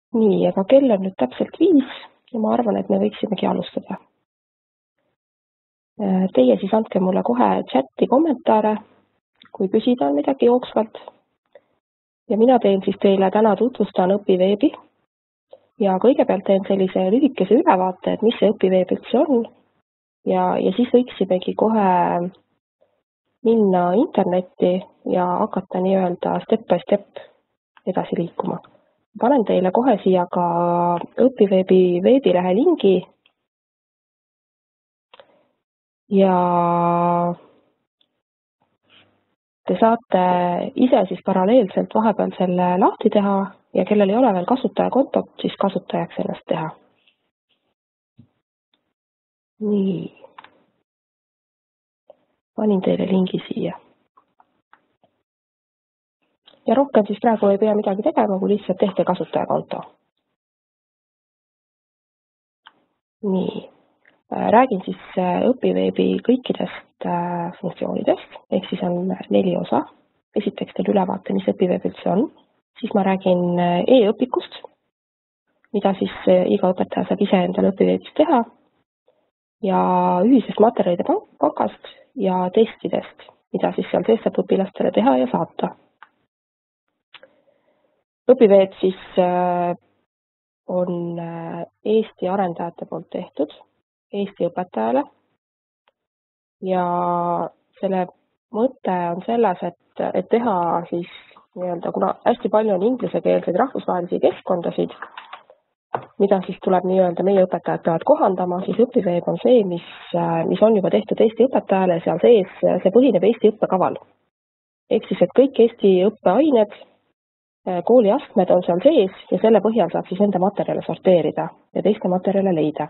Nii, aga kell on nüüd täpselt 5 ja ma arvan, et me võiksimegi alustada. Teie siis andke mulle kohe chati kommentaare, kui küsida on midagi jooksvalt. Ja mina teen siis teile täna tutvustan õpiveebi ja kõigepealt teen sellise lühikese ülevaate, et mis see õpiveeb üldse on. Ja siis võiksimegi kohe minna internetti ja hakata nii-öelda step by step edasi liikuma. Panen teile kohe siia ka õpiveebi veebilehe lingi ja te saate ise siis paralleelselt vahepeal selle lahti teha ja kellel ei ole veel kasutajakontot, siis kasutajaks ennast teha. Nii, panin teile lingi siia. Ja rohkem siis praegu ei pea midagi tegema, kui lihtsalt tehke kasutajakonto. Nii, räägin siis õpiveebi kõikidest funktsioonidest, ehk siis on 4 osa. Esiteks teil ülevaate, mis õpiveeb üldse on. Siis ma räägin e-õpikust, mida siis iga õpetaja saab ise endale õpiveebis teha. Ja ühisest materjalide pankast ja testidest, mida siis seal sees saab õpilastele teha ja saata. Õpiveeb siis on Eesti arendajate poolt tehtud Eesti õpetajale ja selle mõte on selles, et teha siis nii-öelda, kuna hästi palju on ingliskeelseid rahvusvahelisi keskkondasid, mida siis tuleb nii-öelda meie õpetajad peavad kohandama, siis õpiveeb on see, mis on juba tehtud Eesti õpetajale seal sees, see põhineb Eesti õppekaval. Ehk siis, et kõik Eesti õppeained, kooliastmed on seal sees ja selle põhjal saab siis enda materjale sorteerida ja teiste materjale leida.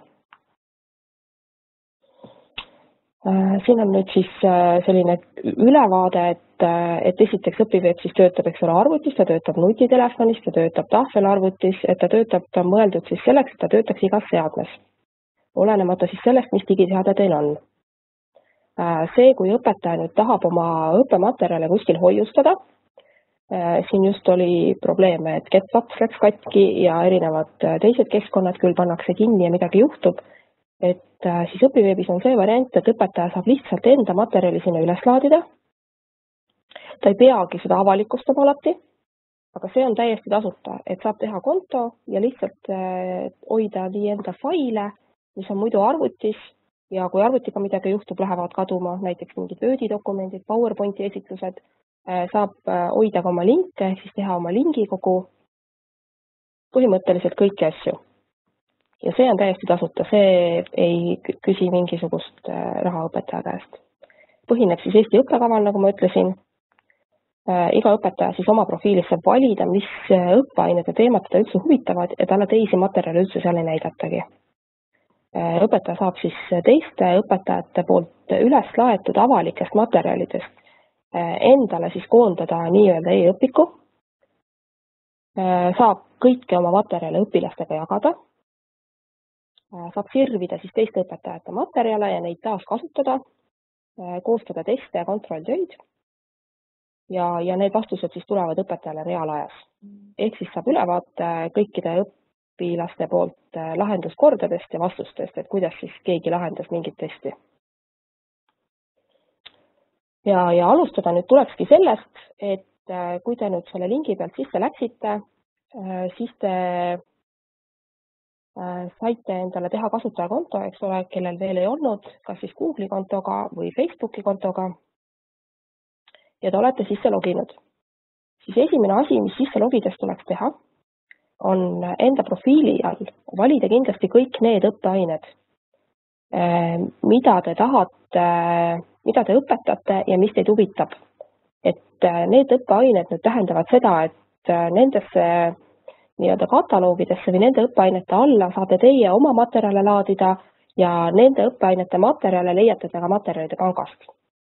Siin on nüüd siis selline ülevaade, et esiteks õpiveeb siis töötab, eks ole, arvutis, ta töötab nutitelefonis, ta töötab tahvelarvutis, et ta on mõeldud siis selleks, et ta töötaks igas seadmes, olenemata siis sellest, mis digiseade teil on. See, kui õpetaja nüüd tahab oma õppematerjale kuskil hoiustada, siin just oli probleeme, et GetWaps läks katki ja erinevad teised keskkonnad küll pannakse kinni ja midagi juhtub, et siis õpiveebis on see variant, et õpetaja saab lihtsalt enda materjali sinna üles laadida. Ta ei peagi seda avalikustama alati, aga see on täiesti tasuta, et saab teha konto ja lihtsalt hoida nii enda faile, mis on muidu arvutis ja kui arvutiga midagi juhtub, lähevad kaduma, näiteks mingid Wordi-dokumendid, PowerPointi esitlused, saab hoida ka oma linke, ehk siis teha oma lingikogu, põhimõtteliselt kõiki asju. Ja see on täiesti tasuta, see ei küsi mingisugust raha õpetaja käest. Põhineb siis Eesti õppekaval, nagu ma ütlesin. Iga õpetaja siis oma profiilis saab valida, mis õppeained ja teemad teda üldse huvitavad ja talle teisi materjale üldse seal ei näidatagi. Õpetaja saab siis teiste õpetajate poolt üles laetud avalikest materjalidest endale siis koondada nii-öelda e-õpiku, saab kõiki oma materjale õpilastega jagada, saab sirvida siis teiste õpetajate materjale ja neid taas kasutada, koostada teste ja kontrolltöid ja need vastused siis tulevad õpetajale reaalajas. Ehk siis saab ülevaate kõikide õpilaste poolt lahenduskordadest ja vastustest, et kuidas siis keegi lahendas mingit testi. Ja alustada nüüd tulekski sellest, et kui te nüüd selle lingi pealt sisse läksite, siis te saite endale teha kasutajakonto, eks ole, kellel veel ei olnud, kas siis Google'i kontoga või Facebooki kontoga ja te olete sisse loginud. Siis esimene asi, mis sisse logides tuleks teha, on enda profiili all valida kindlasti kõik need õppeained, mida te tahate, mida te õpetate ja mis teid huvitab. Et need õppeained nüüd tähendavad seda, et nendesse nii-öelda kataloogidesse või nende õppeainete alla saate teie oma materjale laadida ja nende õppeainete materjale leiate ka materjalide pangast.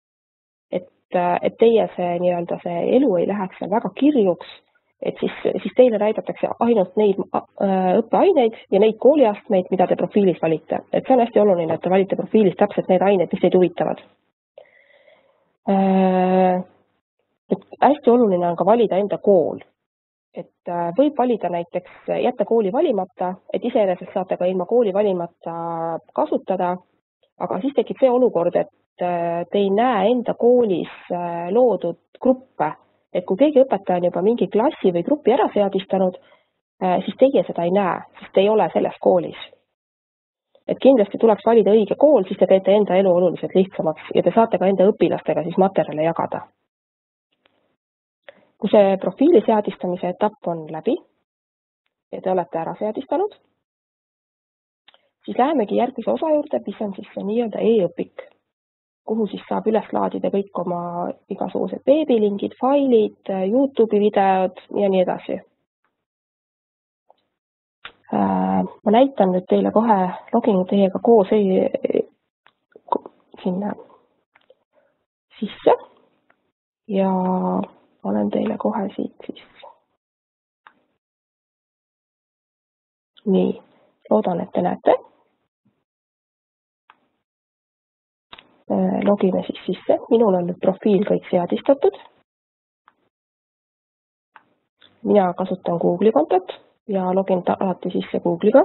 Et teie see nii-öelda see elu ei läheks väga kirjuks, et siis teile näidatakse ainult neid õppeaineid ja neid kooliastmeid, mida te profiilis valite. Et see on hästi oluline, et te valite profiilis täpselt need ained, mis teid huvitavad. Et hästi oluline on ka valida enda kool. et võib valida näiteks jätta kooli valimata, et iseenesest saate ka ilma kooli valimata kasutada, aga siis tekib see olukord, et te ei näe enda koolis loodud gruppe, et kui keegi õpetaja on juba mingi klassi või grupi ära seadistanud, siis teie seda ei näe, sest te ei ole selles koolis. Et kindlasti tuleks valida õige kool, siis te teete enda elu oluliselt lihtsamaks ja te saate ka enda õpilastega siis materjale jagada. Kui see profiili seadistamise etapp on läbi ja te olete ära seadistanud, siis lähemegi järgmise osa juurde, mis on siis see nii-öelda e-õpik, kuhu siis saab üles laadida kõik oma igasugused veebilingid, failid, YouTube'i videod ja nii edasi. Ma näitan nüüd teile kohe, login teiega koos sinna sisse ja olen teile kohe siit siis. Nii, loodan, et te näete. Logime siis sisse. Minul on nüüd profiil kõik seadistatud. Mina kasutan Google'i kontot ja login alati sisse Google'iga.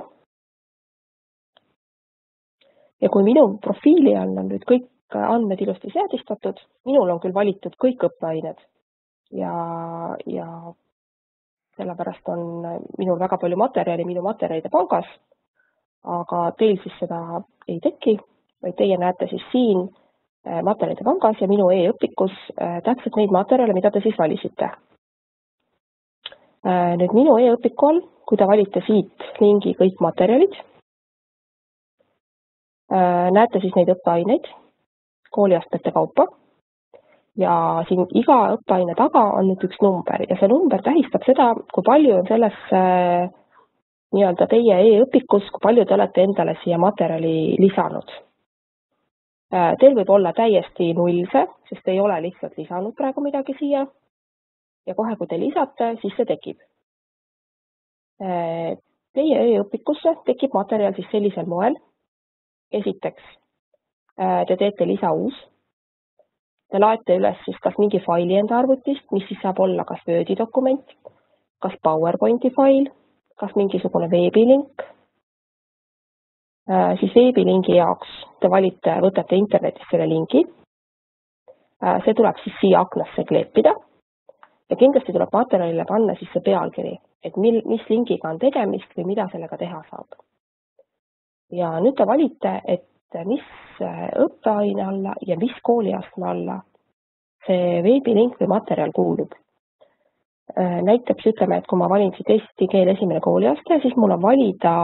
Ja kui minu profiili on nüüd kõik andmed ilusti seadistatud, minul on küll valitud kõik õppeained ja sellepärast on minul väga palju materjali minu materjalide pangas, aga teil siis seda ei teki, vaid teie näete siis siin materjalide pangas ja minu e-õpikus täpselt neid materjale, mida te siis valisite. Nüüd minu e-õpiku all, kui te valite siit lingi kõik materjalid, näete siis neid õppeaineid kooliastmete kaupa ja siin iga õppeaine taga on nüüd üks number ja see number tähistab seda, kui palju on selles nii-öelda teie e-õpikus, kui palju te olete endale siia materjali lisanud. Teil võib olla täiesti nullse, sest ei ole lihtsalt lisanud praegu midagi siia ja kohe, kui te lisate, siis see tekib. Teie e-õpikusse tekib materjal siis sellisel moel. Esiteks, te teete lisa uus. Te laete üles siis kas mingi faili enda arvutist, mis siis saab olla kas Wordi dokument, kas PowerPointi fail, kas mingisugune veebilink. Siis veebilingi jaoks te võtate internetist selle lingi. See tuleb siis siia aknasse kleepida ja kindlasti tuleb materjalile panna siis see pealkiri, et mis lingiga on tegemist või mida sellega teha saab. Ja nüüd te valite, et mis õppeaine alla ja mis kooliastme alla see veebilink või materjal kuulub. Näiteks ütleme, et kui ma valin siit eesti keel esimene kooliaste, siis mul on valida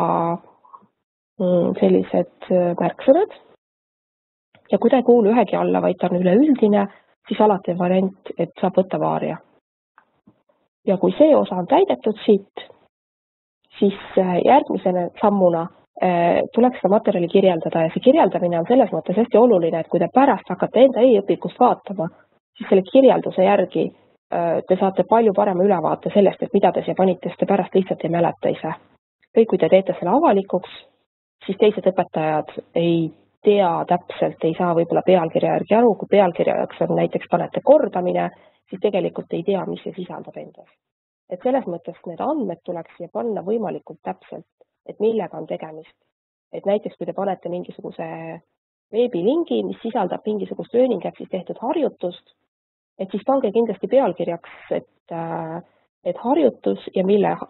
sellised märksõnad ja kui ta ei kuulu ühegi alla, vaid ta on üleüldine, siis alati on variant, et saab võtta vaaria. Ja kui see osa on täidetud siit, siis järgmisena sammuna tuleks seda materjali kirjeldada ja see kirjeldamine on selles mõttes hästi oluline, et kui te pärast hakkate enda e-õpikust vaatama, siis selle kirjelduse järgi te saate palju parema ülevaate sellest, et mida te siia panite, sest te pärast lihtsalt ei mäleta ise. Või kui te teete selle avalikuks, siis teised õpetajad ei tea täpselt, ei saa võib-olla pealkirja järgi aru, kui pealkirjaks on näiteks panete kordamine, siis tegelikult ei tea, mis see sisaldab endas. Et selles mõttes need andmed tuleks siia panna võimalikult täpselt, et millega on tegemist. Et näiteks kui te panete mingisuguse veebilingi, mis sisaldab mingisugust learning app'is tehtud harjutust, et siis pange kindlasti pealkirjaks, et harjutus ja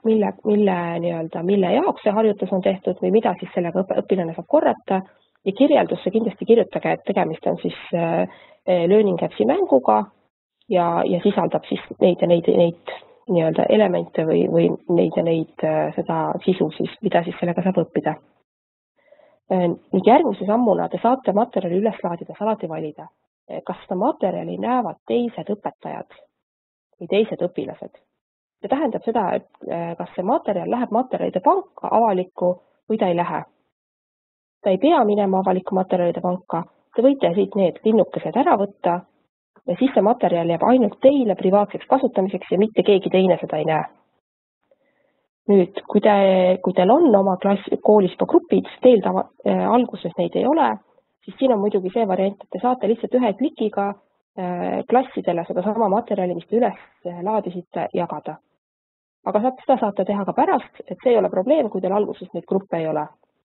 mille jaoks see harjutus on tehtud või mida siis sellega õpilane saab korrata ja kirjeldusse kindlasti kirjutage, et tegemist on siis learning app'i mänguga ja sisaldab siis neid nii-öelda elemente või neid ja neid seda sisu siis, mida siis sellega saab õppida. Nüüd järgmise sammuna te saate materjali üles laadides alati valida, kas seda materjali näevad teised õpetajad või teised õpilased. See tähendab seda, et kas see materjal läheb materjalide panka avalikku või ta ei lähe. Ta ei pea minema avalikku materjalide panka, te võite siit need linnukesed ära võtta ja siis see materjal jääb ainult teile privaatseks kasutamiseks ja mitte keegi teine seda ei näe. Nüüd, kui teil on oma koolis juba grupid, teil alguses neid ei ole, siis siin on muidugi see variant, et te saate lihtsalt ühe klikiga klassidele seda sama materjali, mis te üles laadisite, jagada. aga seda saate teha ka pärast, et see ei ole probleem, kui teil alguses neid gruppe ei ole.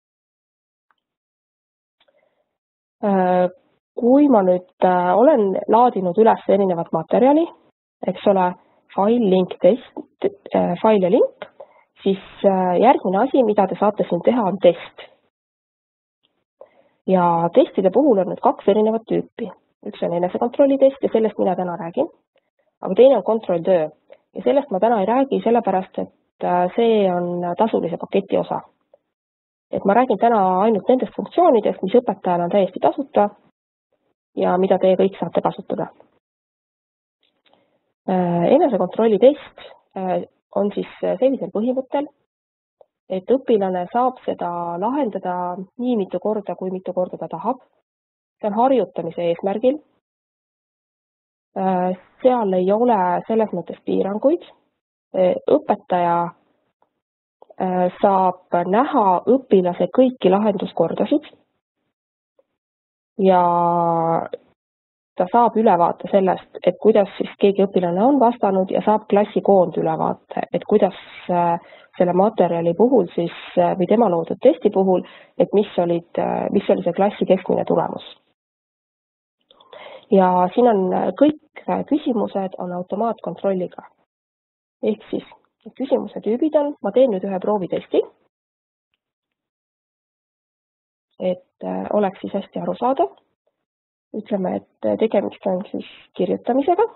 Kui ma nüüd olen laadinud üles erinevat materjali, eks ole, fail, link, test, fail ja link, siis järgmine asi, mida te saate siin teha, on test. Ja testide puhul on nüüd 2 erinevat tüüpi. Üks on enesekontrolli test ja sellest mina täna räägin, aga teine on kontrolltöö. Ja sellest ma täna ei räägi sellepärast, et see on tasulise paketi osa. Et ma räägin täna ainult nendest funktsioonidest, mis õpetajana on täiesti tasuta ja mida teie kõik saate kasutada. Enesekontrolli test on siis sellisel põhimõttel, et õpilane saab seda lahendada nii mitu korda, kui mitu korda ta tahab. See on harjutamise eesmärgil. Seal ei ole selles mõttes piiranguid. Õpetaja saab näha õpilase kõiki lahenduskordasid ja ta saab ülevaate sellest, et kuidas siis keegi õpilane on vastanud ja saab klassi koondülevaate, et kuidas selle materjali puhul siis või tema loodud testi puhul, et mis oli see klassi keskmine tulemus. Ja siin on kõik küsimused on automaatkontrolliga. Ehk siis küsimuse tüübid on, ma teen nüüd ühe proovitesti, et oleks siis hästi arusaadav. Ütleme, et tegemist on siis kirjutamisega.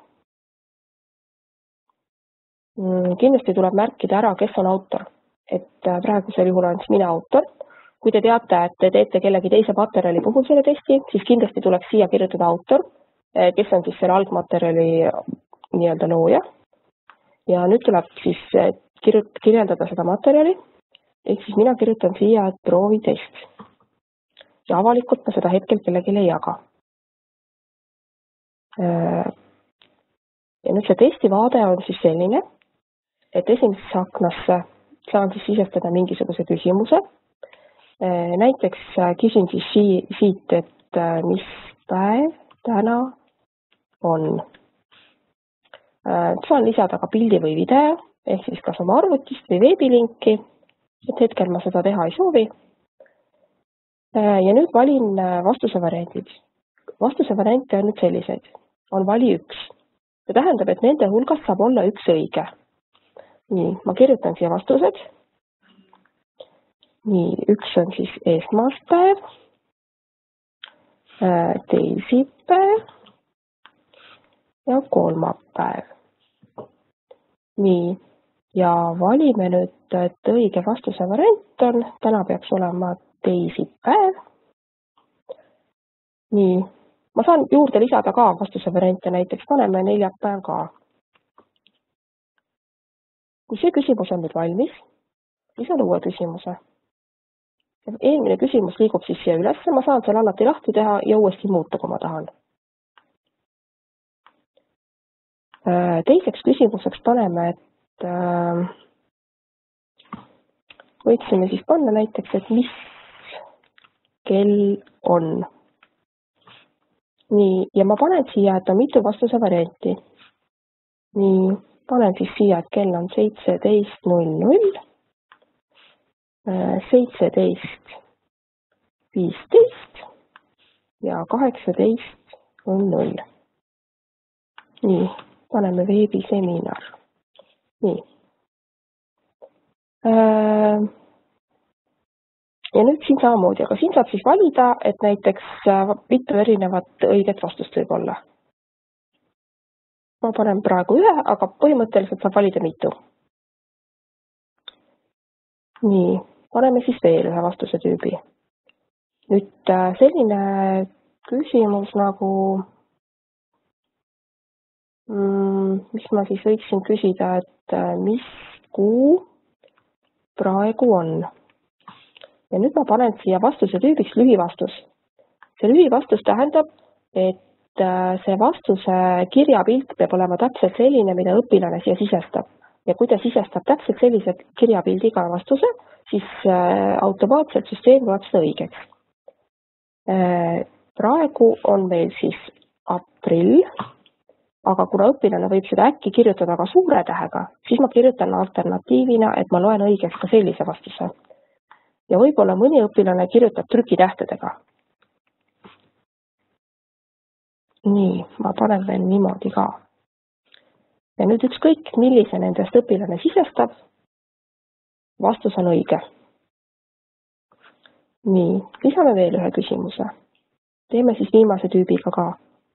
Kindlasti tuleb märkida ära, kes on autor. Et praegusel juhul on siis mina autor. Kui te teate, et te teete kellegi teise materjali puhul selle testi, siis kindlasti tuleks siia kirjutada autor, kes on siis selle algmaterjali nii-öelda looja. Ja nüüd tuleb siis kirjeldada seda materjali, ehk siis mina kirjutan siia proovitest. Ja avalikult ma seda hetkel kellelegi ei jaga. Ja nüüd see testivaade on siis selline, et esimesesse aknasse saan siis sisestada mingisuguse küsimuse. Näiteks küsin siis siit, et mis päev täna on. Saan lisada ka pildi või video, ehk siis kas oma arvutist või veebilinki, et hetkel ma seda teha ei soovi. Ja nüüd valin vastuse variandid. Vastuse variante on nüüd sellised. On vali 1. See tähendab, et nende hulgas saab olla üks õige. Nii, ma kirjutan siia vastused. Nii, üks on siis esmaspäev, teisipäev ja kolmapäev. Nii, ja valime nüüd, et õige vastuse variant on, täna peaks olema teisipäev. Nii, ma saan juurde lisada ka vastuse variante, näiteks paneme neljapäev ka. Kui see küsimus on nüüd valmis, lisan uue küsimuse. Eelmine küsimus liigub siis siia üles, ma saan seal alati lahti teha ja uuesti muuta, kui ma tahan. Teiseks küsimuseks paneme, et võiksime siis panna näiteks, et mis kell on. Nii, ja ma panen siia, et on mitu vastuse varianti. Nii, panen siis siia, et kell on 17.00, 17.15 ja 18.00. Nii, paneme veebiseminar. Nii. Ja nüüd siin samamoodi, aga siin saab siis valida, et näiteks mitu erinevat õiget vastust võib olla. Ma panen praegu ühe, aga põhimõtteliselt saab valida mitu. Nii, paneme siis veel ühe vastuse tüübi. Nüüd selline küsimus nagu, mis ma siis võiksin küsida, et mis kuu praegu on. Ja nüüd ma panen siia vastuse tüübiks lühivastus. See lühivastus tähendab, et see vastuse kirjapilt peab olema täpselt selline, mida õpilane siia sisestab. Ja kui ta sisestab täpselt sellise kirjapildiga vastuse, siis automaatselt süsteem loeb seda õigeks. Praegu on meil siis aprill aga kuna õpilane võib seda äkki kirjutada ka suure tähega, siis ma kirjutan alternatiivina, et ma loen õigeks ka sellise vastuse. Ja võib-olla mõni õpilane kirjutab trükitähtedega. Nii, ma panen veel niimoodi ka. Ja nüüd ükskõik, millise nendest õpilane sisestab, vastus on õige. Nii, lisame veel ühe küsimuse. Teeme siis viimase tüübiga ka.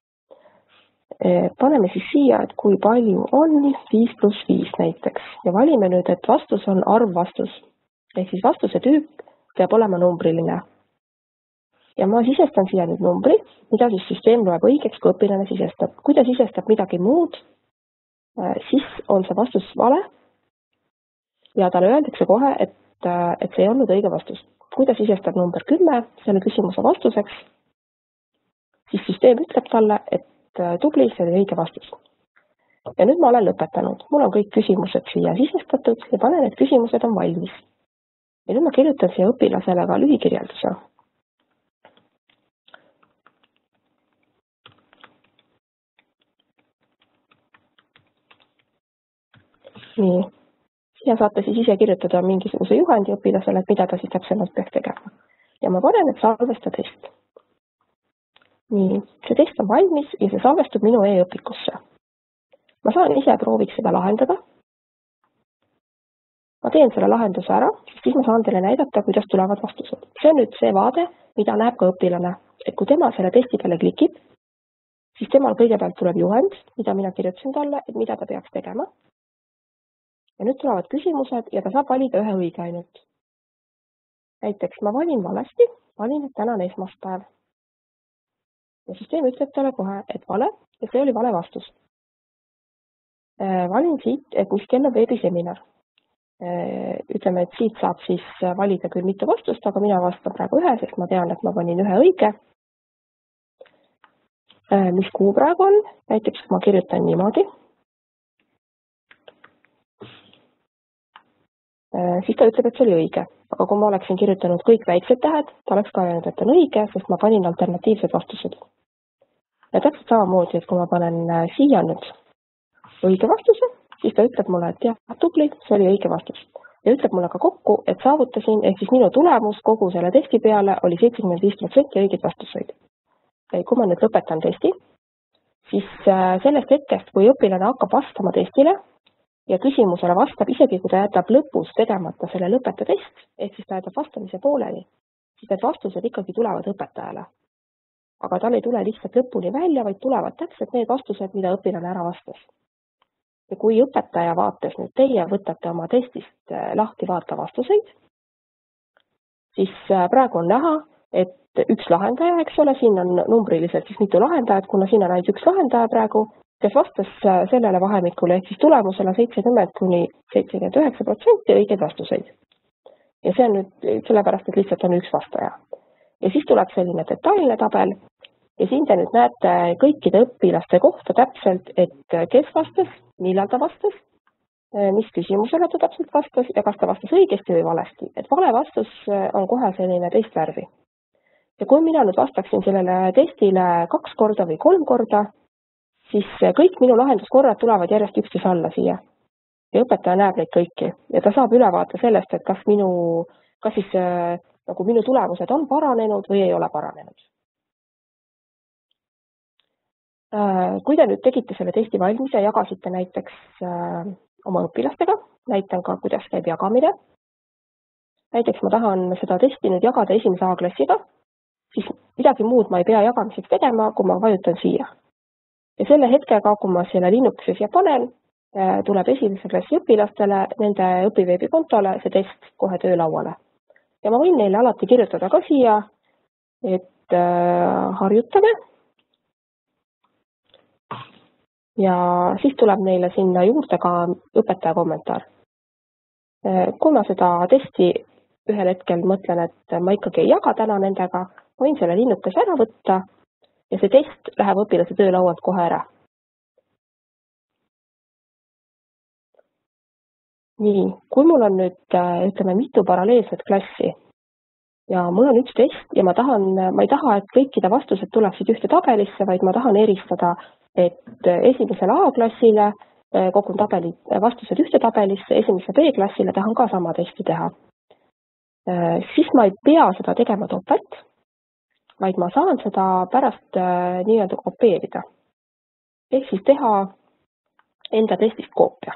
Paneme siis siia, et kui palju on 5 + 5 näiteks ja valime nüüd, et vastus on arvvastus. Ehk siis vastuse tüüp peab olema numbriline. Ja ma sisestan siia nüüd numbri, mida siis süsteem loeb õigeks, kui õpilane sisestab. Kui ta sisestab midagi muud, siis on see vastus vale ja talle öeldakse kohe, et see ei olnud õige vastus. Kui ta sisestab number 10 selle küsimuse vastuseks, siis süsteem ütleb talle, et tubli, see oli õige vastus. Ja nüüd ma olen lõpetanud. Mul on kõik küsimused siia sisestatud ja panen, et küsimused on valmis. Ja nüüd ma kirjutan siia õpilasele ka lühikirjelduse. Nii. Ja saate siis ise kirjutada mingisuguse juhendi õpilasele, et mida ta siis täpsemalt peaks tegema. Ja ma panen, et salvesta test. Nii, see test on valmis ja see salvestub minu e-õpikusse. Ma saan ise prooviks seda lahendada. Ma teen selle lahenduse ära, siis ma saan teile näidata, kuidas tulevad vastused. See on nüüd see vaade, mida näeb ka õpilane. Et kui tema selle testi peale klikib, siis temal kõigepealt tuleb juhend, mida mina kirjutasin talle, et mida ta peaks tegema. Ja nüüd tulevad küsimused ja ta saab valida ühe õige ainult. Näiteks ma valin valesti, valin, et täna on esmaspäev. Ja süsteem ütleb talle kohe, et vale ja see oli vale vastus. Valin siit, et mis kell on veebiseminar. Ütleme, et siit saab siis valida küll mitu vastust, aga mina vastan praegu ühe, sest ma tean, et ma panin ühe õige. Mis kuu praegu on, näiteks ma kirjutan niimoodi. Siis ta ütleb, et see oli õige. Aga kui ma oleksin kirjutanud kõik väiksed tähed, ta oleks ka öelnud, et on õige, sest ma panin alternatiivsed vastused. Ja täpselt samamoodi, et kui ma panen siia nüüd õige vastuse, siis ta ütleb mulle, et jah, tubli, see oli õige vastus. Ja ütleb mulle ka kokku, et saavutasin, ehk siis minu tulemus kogu selle testi peale oli 75% õigeid vastuseid. Kui ma nüüd lõpetan testi, siis sellest hetkest, kui õpilane hakkab vastama testile, ja küsimusele vastab, isegi kui ta jätab lõpus tegemata selle lõpeta test, ehk siis ta jätab vastamise pooleli, siis need vastused ikkagi tulevad õpetajale. Aga tal ei tule lihtsalt lõpuni välja, vaid tulevad täpselt need vastused, mida õpilane ära vastas. Ja kui õpetaja vaates nüüd teie võtate oma testist lahti vaata vastuseid, siis praegu on näha, et üks lahendaja, eks ole, siin on numbriliselt siis mitu lahendajat, kuna siin on ainult üks lahendaja praegu, kes vastas sellele vahemikule, ehk siis tulemusele 70–79% õigeid vastuseid. Ja see on nüüd sellepärast, et lihtsalt on üks vastaja. Ja siis tuleb selline detailne tabel ja siin te nüüd näete kõikide õpilaste kohta täpselt, et kes vastas, millal ta vastas, mis küsimusele ta täpselt vastas ja kas ta vastas õigesti või valesti. Et vale vastus on kohe selline teist värvi. Ja kui mina nüüd vastaksin sellele testile 2 korda või 3 korda, siis kõik minu lahenduskorrad tulevad järjest üksteise alla siia. Ja õpetaja näeb neid kõiki ja ta saab ülevaate sellest, et kas siis nagu minu tulemused on paranenud või ei ole paranenud. Kui te nüüd tegite selle testi valmis ja jagasite näiteks oma õpilastega, näitan ka, kuidas käib jagamine. Näiteks ma tahan seda testi nüüd jagada esimese A-klassiga, siis midagi muud ma ei pea jagamiseks tegema, kui ma vajutan siia. Ja selle hetkega, kui ma selle linnukese siia panen, tuleb esimese klassi õpilastele nende õpiveebikontole see test kohe töölauale. Ja ma võin neile alati kirjutada ka siia, et harjutame. Ja siis tuleb neile sinna juurde ka õpetaja kommentaar. Kui ma seda testi ühel hetkel mõtlen, et ma ikkagi ei jaga täna nendega, võin selle linnukese ära võtta ja see test läheb õpilase töölaualt kohe ära. Nii, kui mul on nüüd, ütleme, mitu paralleelset klassi ja mul on üks test ja ma ei taha, et kõikide vastused tuleksid ühte tabelisse, vaid ma tahan eristada et esimesele A-klassile kogun vastused ühte tabelisse, esimesse B-klassile tahan ka sama testi teha. Siis ma ei pea seda tegema topelt, vaid ma saan seda pärast nii-öelda kopeerida. Ehk siis teha enda testist koopia.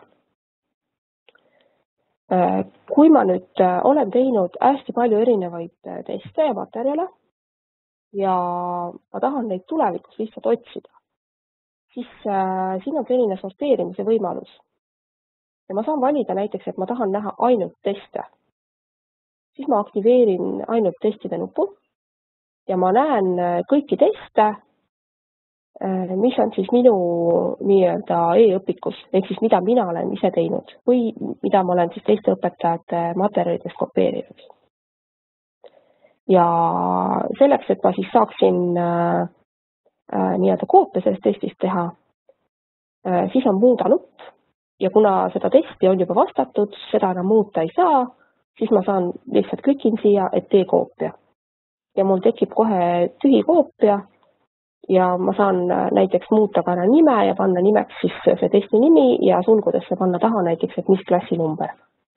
Kui ma nüüd olen teinud hästi palju erinevaid teste ja materjale ja ma tahan neid tulevikus lihtsalt otsida, siis siin on selline sorteerimise võimalus. Ja ma saan valida näiteks, et ma tahan näha ainult teste. Siis ma aktiveerin ainult testide nupu ja ma näen kõiki teste, mis on siis minu nii-öelda e-õpikus, ehk siis mida mina olen ise teinud või mida ma olen siis teiste õpetajate materjalidest kopeerinud. Ja selleks, et ma siis saaksin nii-öelda koopia sellest testist teha, siis on muuda nupp ja kuna seda testi on juba vastatud, seda enam muuta ei saa, siis ma saan lihtsalt klikin siia, et tee koopia. Ja mul tekib kohe tühi koopia ja ma saan näiteks muuta ka nime ja panna nimeks siis see testi nimi ja sulgudesse panna taha näiteks, et mis klassi number.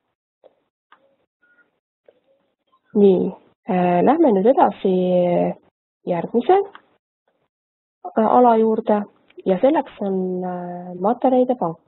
Nii, lähme nüüd edasi järgmise ala juurde ja selleks on materjalide pank.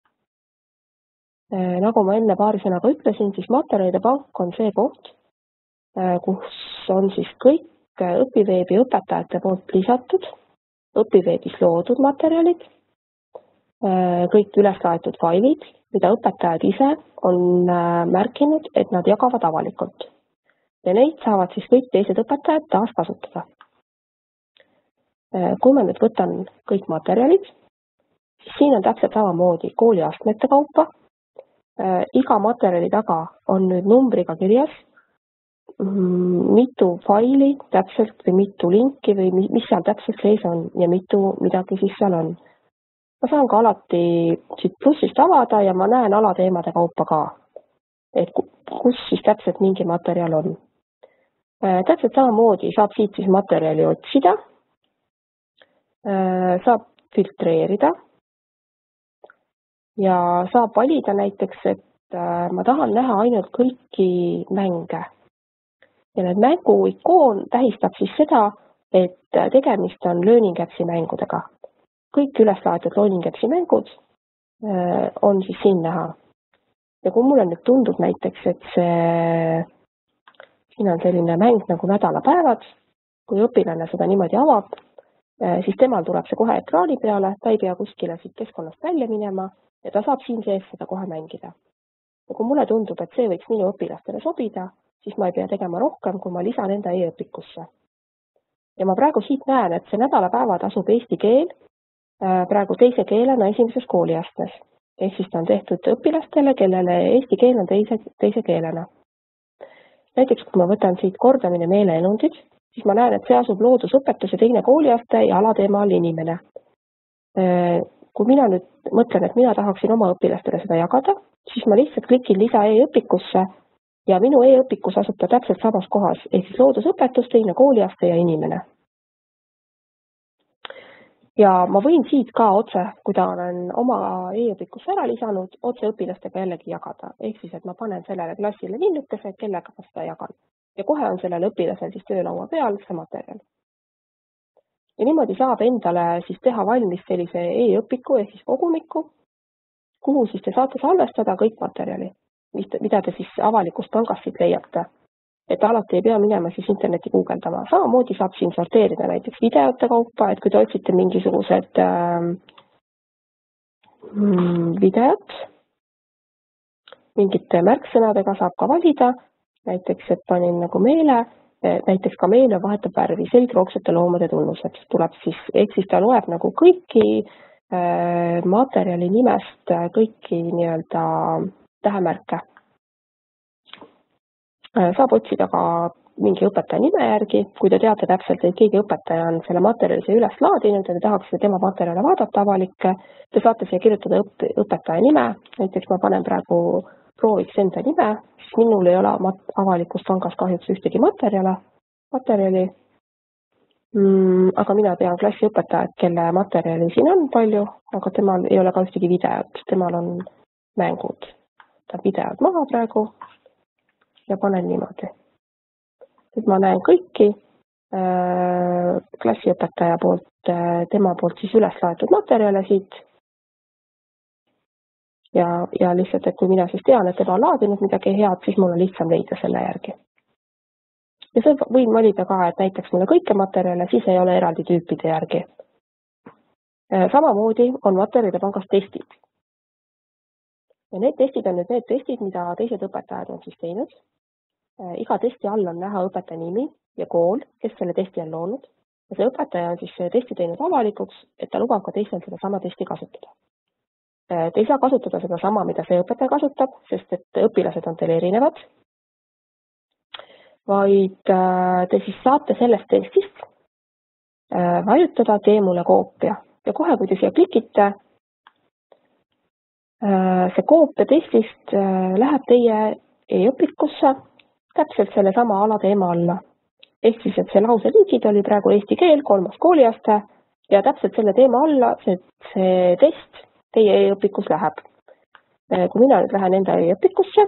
Nagu ma enne paari sõnaga ütlesin, siis materjalide pank on see koht, kus on siis kõik õpiveebi õpetajate poolt lisatud, õpiveebis loodud materjalid, kõik üles laetud failid, mida õpetajad ise on märkinud, et nad jagavad avalikult. Ja neid saavad siis kõik teised õpetajad taas kasutada. Kui ma nüüd võtan kõik materjalid, siis siin on täpselt samamoodi kooliastmete kaupa. Iga materjali taga on nüüd numbriga kirjas, mitu faili täpselt või mitu linki või mis seal täpselt sees on ja mitu midagi siis seal on. Ma saan ka alati siit plussist avada ja ma näen alateemade kaupa ka, et kus siis täpselt mingi materjal on. Täpselt samamoodi saab siit siis materjali otsida, saab filtreerida ja saab valida näiteks, et ma tahan näha ainult kõiki mänge. Ja need mängu ikoon tähistab siis seda, et tegemist on Learning Appsi mängudega. Kõik üles laetud Learning Appsi mängud on siis siin näha. Ja kui mulle nüüd tundub näiteks, et siin on selline mäng nagu nädalapäevad, kui õpilane seda niimoodi avab, siis temal tuleb see kohe ekraani peale, ta ei pea kuskile siit keskkonnast välja minema ja ta saab siin sees seda kohe mängida. Ja kui mulle tundub, et see võiks minu õpilastele sobida, siis ma ei pea tegema rohkem, kui ma lisan enda e-õpikusse. Ja ma praegu siit näen, et see nädalapäevad asub eesti keel praegu teise keelena esimeses kooliastmes. Ehk siis ta on tehtud õpilastele, kellele eesti keel on teise keelena. Näiteks, kui ma võtan siit kordamine meeleelundid, siis ma näen, et see asub loodusõpetuse teine kooliaste ja alateema all inimene. Kui mina nüüd mõtlen, et mina tahaksin oma õpilastele seda jagada, siis ma lihtsalt klikin lisa e-õpikusse ja minu e-õpikus asub ta täpselt samas kohas, ehk siis loodusõpetus, teine kooliaste ja inimene. Ja ma võin siit ka otse, kui ta olen oma e-õpikusse ära lisanud, otse õpilastega jällegi jagada. Ehk siis, et ma panen sellele klassile linnukese, kellega ma seda jagan. Ja kohe on sellel õpilasel siis töölaua peal see materjal. Ja niimoodi saab endale siis teha valmis sellise e-õpiku ehk siis kogumiku, kuhu siis te saate salvestada kõik materjali, mida te siis avalikust pangast siit leiate. Et alati ei pea minema siis interneti guugeldama. Samamoodi saab siin sorteerida näiteks videote kaupa, et kui te otsite mingisugused videot, mingite märksõnadega saab ka valida, näiteks, et panin nagu meele, näiteks ka meele vahetab värvi, selgroogsete loomade tunnused tuleb siis, ehk siis ta loeb nagu kõiki materjali nimest, kõiki nii-öelda tähemärke. Saab otsida ka mingi õpetaja nime järgi, kui te teate täpselt, et keegi õpetaja on selle materjali üles laadinud ja te tahaksite tema materjale vaadata avalikke, te saate siia kirjutada õpetaja nime, näiteks ma panen praegu prooviks enda nime, siis minul ei ole avalikust pangast kahjuks ühtegi materjali. Aga mina tean klassiõpetajat, kelle materjali siin on palju, aga temal ei ole ka ühtegi videot, temal on mängud. Ta videod maha praegu ja panen niimoodi. Nüüd ma näen kõiki klassiõpetaja poolt, tema poolt siis üles laetud materjale siit. Ja lihtsalt, et kui mina siis tean, et tema on laadinud midagi head, siis mul on lihtsam leida selle järgi. Ja see võin valida ka, et näiteks mulle kõike materjale, siis ei ole eraldi tüüpide järgi. Samamoodi on materjalide pangas testid. Ja need testid on nüüd need testid, mida teised õpetajad on siis teinud. Iga testi all on näha õpetaja nimi ja kool, kes selle testi on loonud. Ja see õpetaja on siis testi teinud avalikuks, et ta lubab ka teistel seda sama testi kasutada. Te ei saa kasutada seda sama, mida see õpetaja kasutab, sest et õpilased on teil erinevad. Vaid te siis saate sellest testist vajutada tee mulle koopia. Ja kohe, kui te siia klikite, see koopia testist läheb teie e-õpikusse täpselt selle sama alateema alla. Ehk siis, et see lause liigid oli praegu eesti keel, 3. kooliaste ja täpselt selle teema alla see test teie e-õpikus läheb. Kui mina nüüd lähen enda e-õpikusse,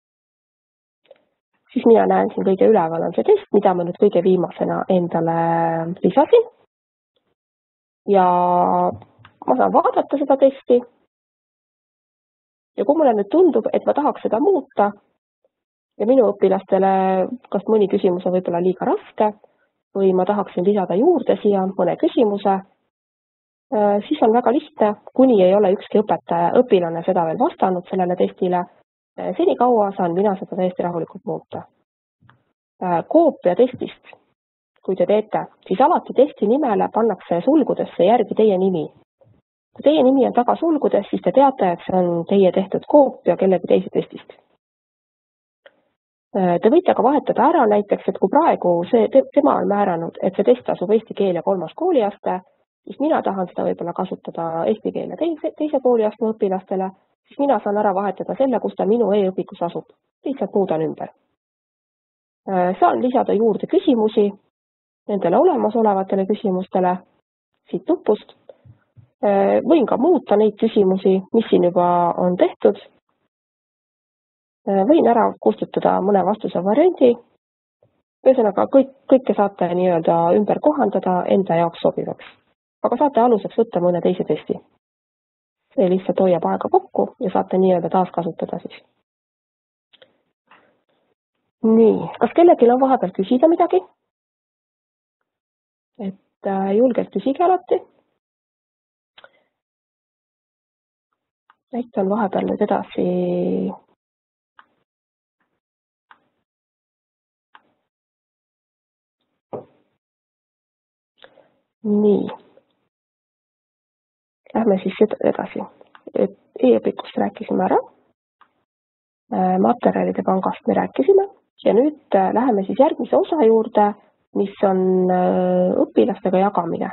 siis mina näen siin kõige üleval on see test, mida ma nüüd kõige viimasena endale lisasin. Ja ma saan vaadata seda testi. Ja kui mulle nüüd tundub, et ma tahaks seda muuta ja minu õpilastele kas mõni küsimus on võib-olla liiga raske või ma tahaksin lisada juurde siia mõne küsimuse, siis on väga lihtne, kuni ei ole ükski õpilane seda veel vastanud sellele testile. Senikaua saan mina seda täiesti rahulikult muuta. Koopia testist, kui te teete, siis alati testi nimele pannakse sulgudesse järgi teie nimi. Kui teie nimi on taga sulgudes, siis te teate, et see on teie tehtud koopia kellegi teise testist. Te võite ka vahetada ära näiteks, et kui praegu tema on määranud, et see test asub eesti keel ja 3. kooliaste, siis mina tahan seda võib-olla kasutada eesti keel ja teise kooliastme õpilastele, siis mina saan ära vahetada selle, kus ta minu e-õpikus asub. Lihtsalt muudan ümber. Saan lisada juurde küsimusi nendele olemasolevatele küsimustele siit nupust. Võin ka muuta neid küsimusi, mis siin juba on tehtud. Võin ära kustutada mõne vastuse variandi. Ühesõnaga, kõike saate nii-öelda ümber kohandada enda jaoks sobivaks. Aga saate aluseks võtta mõne teise testi. See lihtsalt hoiab aega kokku ja saate nii-öelda taaskasutada siis. Nii, kas kellelgi on vahepeal küsida midagi? Et julgelt küsige alati. Näitan vahepeal nüüd edasi. Nii. Lähme siis edasi. E-õpikust rääkisime ära. Materjalide pangast me rääkisime. Ja nüüd läheme siis järgmise osa juurde, mis on õpilastega jagamine.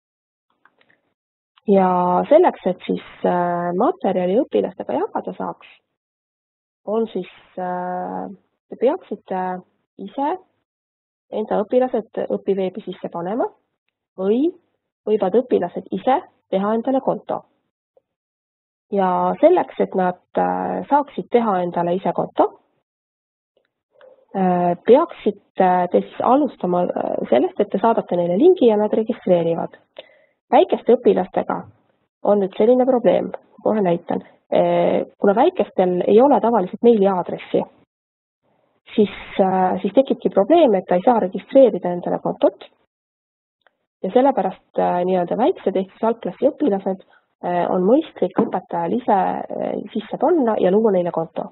Ja selleks, et siis materjali õpilastega jagada saaks, on siis, te peaksite ise enda õpilased õpiveebi sisse panema või võivad õpilased ise teha endale konto. Ja selleks, et nad saaksid teha endale ise konto, peaksite te siis alustama sellest, et te saadate neile lingi ja nad registreerivad. Väikeste õpilastega on nüüd selline probleem, kohe näitan. Kuna väikestel ei ole tavaliselt meiliaadressi, siis tekibki probleem, et ta ei saa registreerida endale kontot. Ja sellepärast nii-öelda väiksed ehk siis algklassi õpilased on mõistlik õpetajal ise sisse panna ja luua neile konto.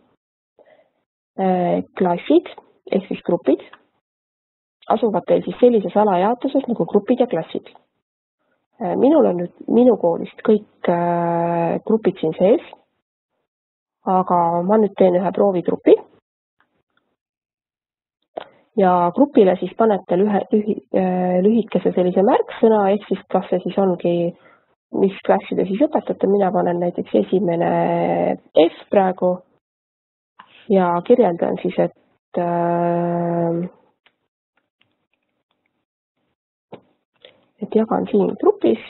Klassid ehk siis grupid asuvad teil siis sellises alajaotuses nagu grupid ja klassid. Minul on nüüd minu koolist kõik grupid siin sees, aga ma nüüd teen ühe proovigrupi. Ja grupile siis panete lühikese sellise märksõna, ehk siis kas see siis ongi, mis klasside siis õpetate, mina panen näiteks esimene F praegu ja kirjeldan siis, et et jagan siin grupis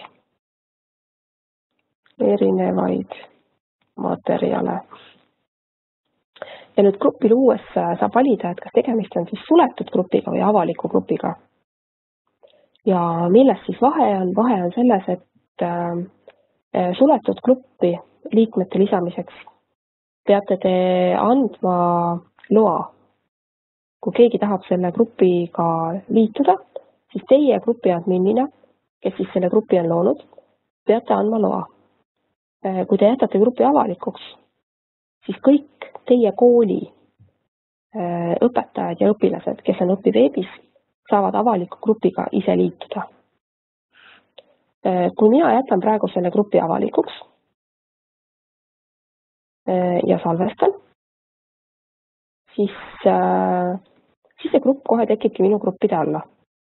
erinevaid materjale. Ja nüüd gruppi luues saab valida, et kas tegemist on siis suletud grupiga või avaliku grupiga. Ja milles siis vahe on? Vahe on selles, et suletud gruppi liikmete lisamiseks peate te andma loa. Kui keegi tahab selle grupiga liituda, siis teie grupi adminina, kes siis selle grupi on loonud, peate andma loa. Kui te jätate grupi avalikuks, siis kõik teie kooli õpetajad ja õpilased, kes on õpiveebis, saavad avaliku grupiga ise liituda. Kui mina jätan praegu selle grupi avalikuks ja salvestan, siis see grupp kohe tekibki minu gruppide alla.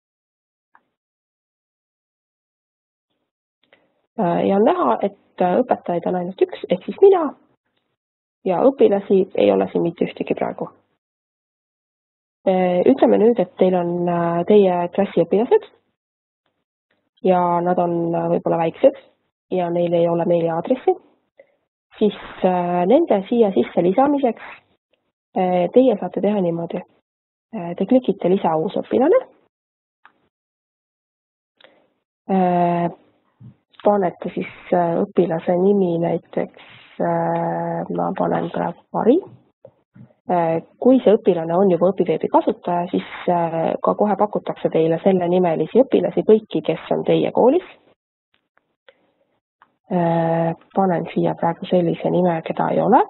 Ja on näha, et õpetajaid on ainult üks, ehk siis mina, ja õpilasi ei ole siin mitte ühtegi praegu. Ütleme nüüd, et teil on teie klassi õpilased ja nad on võib-olla väiksed ja neil ei ole meiliaadressi, siis nende siia sisse lisamiseks teie saate teha niimoodi. Te klikite lisa uus õpilane, panete siis õpilase nimi näiteks, ma panen praegu Mari. Kui see õpilane on juba õpiveebi kasutaja, siis ka kohe pakutakse teile selle nimelisi õpilasi, kõiki, kes on teie koolis. Panen siia praegu sellise nime, keda ei ole.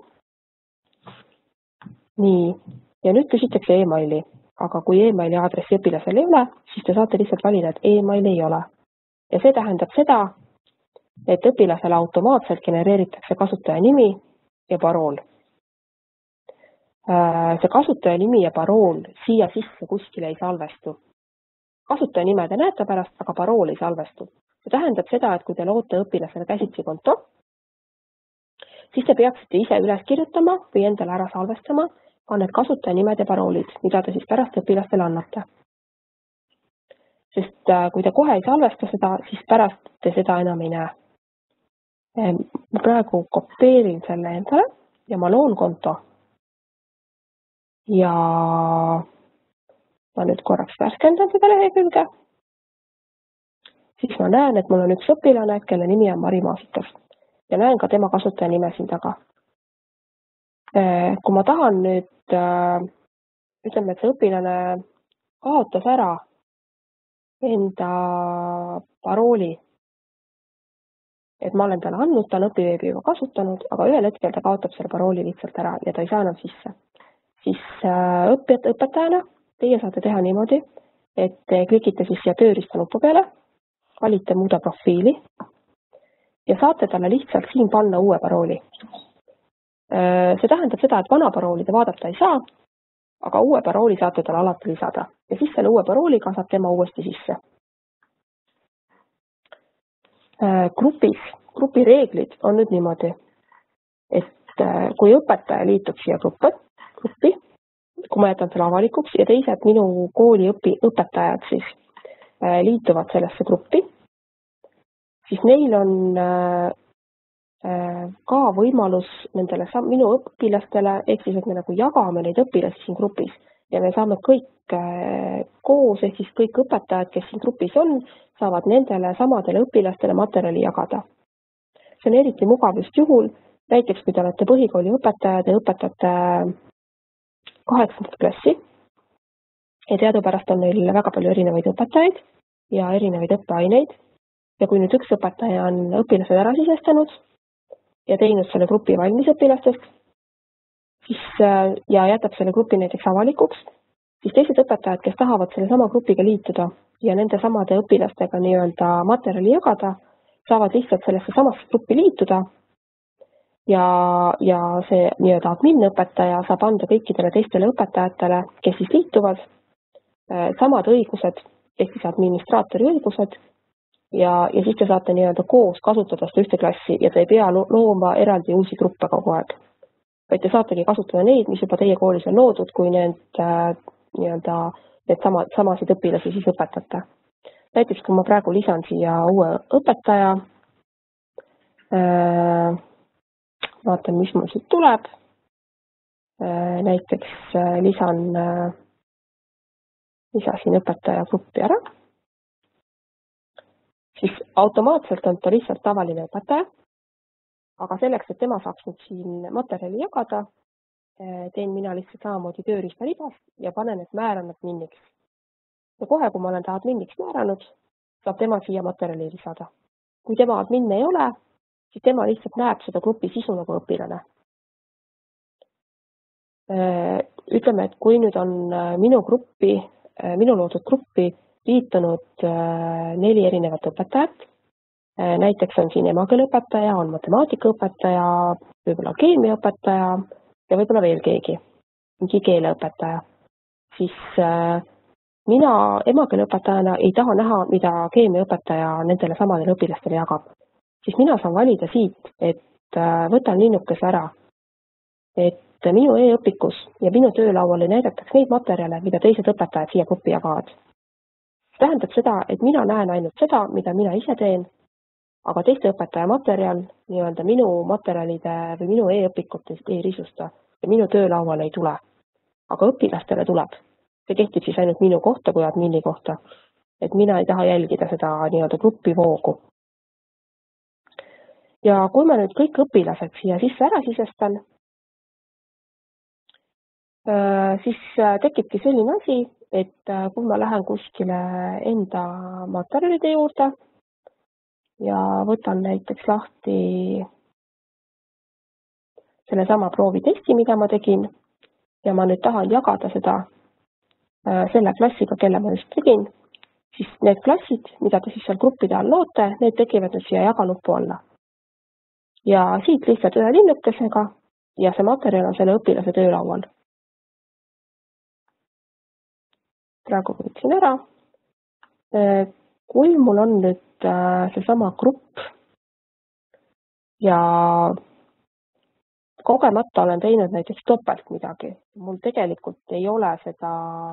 Nii, ja nüüd küsitakse e-maili, aga kui e-maili aadressi õpilasel ei ole, siis te saate lihtsalt valida, et e-maili ei ole. Ja see tähendab seda, et õpilasele automaatselt genereeritakse kasutaja nimi ja parool. See kasutaja nimi ja parool siia sisse kuskile ei salvestu. Kasutaja nime te näete pärast, aga parool ei salvestu. See tähendab seda, et kui te loote õpilasele käsitsi konto, siis te peaksite ise üles kirjutama või endale ära salvestama ka need kasutaja nimed ja paroolid, mida te siis pärast õpilastele annate. Sest kui te kohe ei salvesta seda, siis pärast te seda enam ei näe. Ma praegu kopeerin selle endale ja ma loon konto. Ja ma nüüd korraks värskendan seda lehekülge. Siis ma näen, et mul on üks õpilane, kelle nimi on Mari Maasikas. Ja näen ka tema kasutaja nime siin taga. Kui ma tahan nüüd, ütleme, et see õpilane kaotas ära enda parooli, et ma olen talle andnud, ta on õpiveebi juba kasutanud, aga ühel hetkel ta kaotab selle parooli lihtsalt ära ja ta ei saa enam sisse. Siis õpetajana teie saate teha niimoodi, et te klikite siis siia tööriista nupu peale, valite muuda profiili ja saate talle lihtsalt siin panna uue parooli. See tähendab seda, et vana parooli te vaadata ei saa, aga uue parooli saate talle alati lisada ja siis selle uue parooliga saab tema uuesti sisse. Grupi reeglid on nüüd niimoodi, et kui õpetaja liitub siia gruppi, kui ma jätan selle avalikuks ja teised minu kooli õpetajad siis liituvad sellesse gruppi, siis neil on ka võimalus nendele minu õpilastele, ehk siis, et me nagu jagame neid õpilasi siin grupis ja me saame kõik koos, ehk siis kõik õpetajad, kes siin grupis on, saavad nendele samadele õpilastele materjali jagada. See on eriti mugav just juhul, näiteks kui te olete põhikooli õpetajad ja õpetate 8. klassi ja teadupärast on neil väga palju erinevaid õpetajaid ja erinevaid õppeaineid ja kui nüüd üks õpetaja on õpilased ära sisestanud ja teinud selle grupi valmis õpilastest siis, ja jätab selle grupi näiteks avalikuks, siis teised õpetajad, kes tahavad selle sama grupiga liituda ja nende samade õpilastega nii-öelda materjali jagada, saavad lihtsalt sellesse samasse gruppi liituda ja see nii-öelda admin-õpetaja saab anda kõikidele teistele õpetajatele, kes siis liituvad, samad õigused, ehk siis administraatori õigused ja siis te saate nii-öelda koos kasutada seda ühte klassi ja te ei pea looma eraldi uusi gruppe kogu aeg. Vaid te saategi kasutada neid, mis juba teie koolis on loodud, kui need samasid õpilasi siis õpetate. näiteks kui ma praegu lisan siia uue õpetaja, vaatan, mis mul siit tuleb. Näiteks lisasin õpetaja gruppi ära, siis automaatselt on ta lihtsalt tavaline õpetaja, aga selleks, et tema saaks nüüd siin materjali jagada, teen mina lihtsalt samamoodi tööriistaribas ja panen, et määran nad minniks. Ja kohe, kui ma olen ta adminiks määranud, saab tema siia materjali lisada. Kui tema admin ei ole, siis tema lihtsalt näeb seda grupi sisu nagu õpilane. Ütleme, et kui nüüd on minu loodud gruppi liitunud 4 erinevat õpetajat, näiteks on siin emakeeleõpetaja, on matemaatikaõpetaja, võib-olla keemiaõpetaja ja võib-olla veel keegi, mingi keeleõpetaja, siis mina emakeeleõpetajana ei taha näha, mida keemiaõpetaja nendele samadele õpilastele jagab. Siis mina saan valida siit, et võtan linnukese ära, et minu e-õpikus ja minu töölaual ei näidataks neid materjale, mida teised õpetajad siia gruppi jagavad. See tähendab seda, et mina näen ainult seda, mida mina ise teen, aga teiste õpetaja materjal nii-öelda minu materjalide või minu e-õpikutest ei risusta ja minu töölaual ei tule. Aga õpilastele tuleb. See kehtib siis ainult minu kohta kui admini kohta, et mina ei taha jälgida seda nii-öelda gruppi voogu. Ja kui ma nüüd kõik õpilased siia sisse ära sisestan, siis tekibki selline asi, et kui ma lähen kuskile enda materjalide juurde ja võtan näiteks lahti sellesama proovitesti, mida ma tegin ja ma nüüd tahan jagada seda selle klassiga, kelle ma just tegin, siis need klassid, mida te siis seal gruppide all loote, need tekivad nüüd siia jaganupu alla. Ja siit lihtsalt ühe linnukesega ja see materjal on selle õpilase töölaual. Praegu võtsin ära. Kui mul on nüüd seesama grupp ja kogemata olen teinud näiteks topelt midagi, mul tegelikult ei ole seda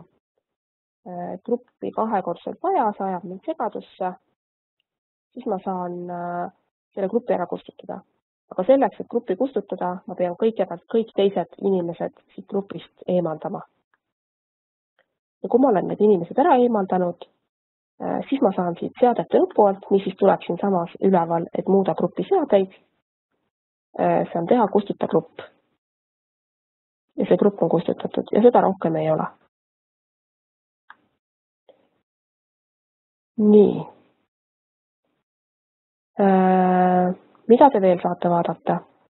gruppi kahekordselt vaja, see ajab mind segadusse, siis ma saan selle grupi ära kustutada. Aga selleks, et gruppi kustutada, ma pean kõigepealt kõik teised inimesed siit grupist eemaldama. Ja kui ma olen need inimesed ära eemaldanud, siis ma saan siit seadete õpu alt, mis siis tuleb siin samas üleval, et muuda grupi seadeid, saan teha kustuta grupp. Ja see grupp on kustutatud ja seda rohkem ei ole. Nii. Mida te veel saate vaadata?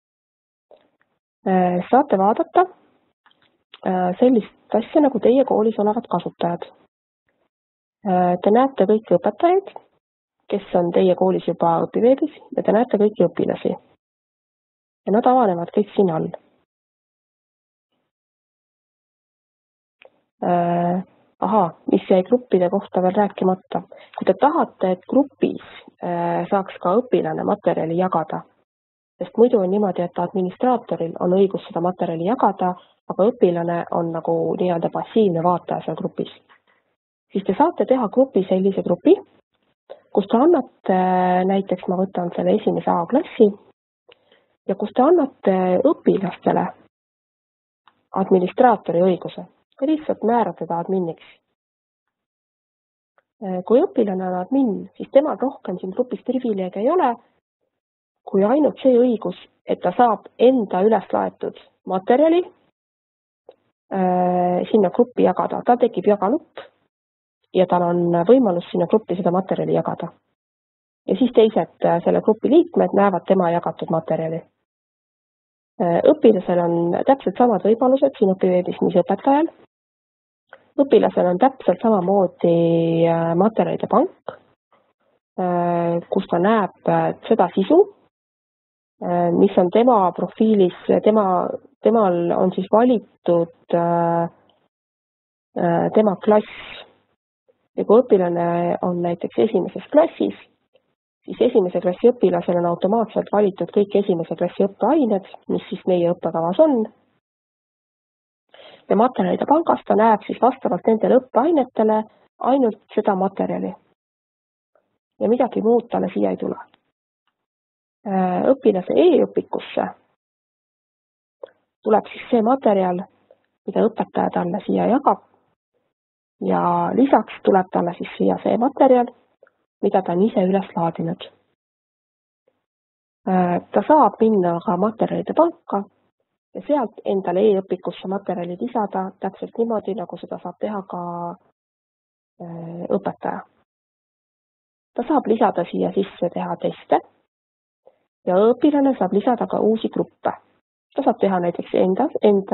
Saate vaadata sellist asja nagu teie koolis olevad kasutajad. Te näete kõiki õpetajaid, kes on teie koolis juba õpiveebis ja te näete kõiki õpilasi. Ja nad avanevad kõik siin all. Mis jäi gruppide kohta veel rääkimata. Kui te tahate, et grupis saaks ka õpilane materjali jagada, sest muidu on niimoodi, et administraatoril on õigus seda materjali jagada, aga õpilane on nagu nii-öelda passiivne vaataja seal grupis. Siis te saate teha grupi sellise grupi, kus te annate, näiteks ma võtan selle esimese A-klassi, ja kus te annate õpilastele administraatori õiguse. Te lihtsalt määrate ta adminiks. Kui õpilane on admin, siis temal rohkem siin grupis privileege ei ole, kui ainult see õigus, et ta saab enda üles laetud materjali sinna gruppi jagada. Tal tekib jaganupp ja tal on võimalus sinna gruppi seda materjali jagada. Ja siis teised selle grupi liikmed näevad tema jagatud materjali. Õpilasel on täpselt samad võimalused siin õpiveebis, mis õpetajal. Õpilasel on täpselt samamoodi materjalide pank, kus ta näeb seda sisu, mis on tema profiilis, temal on siis valitud tema klass. Ja kui õpilane on näiteks esimeses klassis, siis esimese klassi õpilasel on automaatselt valitud kõik esimese klassi õppeained, mis siis meie õppekavas on. Ja materjalide pangast ta näeb siis vastavalt nendele õppeainetele ainult seda materjali. ja midagi muud talle siia ei tule. Õpilase e-õpikusse tuleb siis see materjal, mida õpetaja talle siia jagab ja lisaks tuleb talle siis siia see materjal, mida ta on ise üles laadinud. Ta saab minna ka materjalide panka ja sealt endale e-õpikusse materjali lisada täpselt niimoodi, nagu seda saab teha ka õpetaja. Ta saab lisada siia sisse teha teste ja õpilane saab lisada ka uusi gruppe. Ta saab teha näiteks enda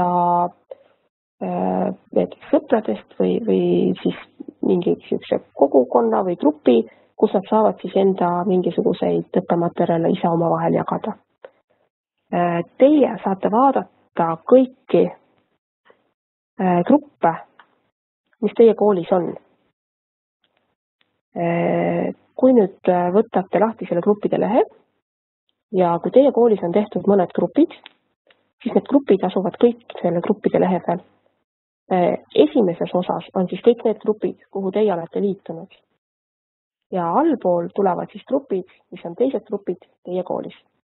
näiteks sõpradest või siis mingi kogukonna või grupi, kus nad saavad siis enda mingisuguseid õppematerjale ise omavahel jagada. Teie saate vaadata kõiki gruppe, mis teie koolis on. Kui nüüd võtate lahti selle gruppide lehe ja kui teie koolis on tehtud mõned grupid, siis need grupid asuvad kõik selle gruppide lehe peal. Esimeses osas on siis kõik need grupid, kuhu teie olete liitunud. Ja allpool tulevad siis grupid, mis on teised grupid teie koolis.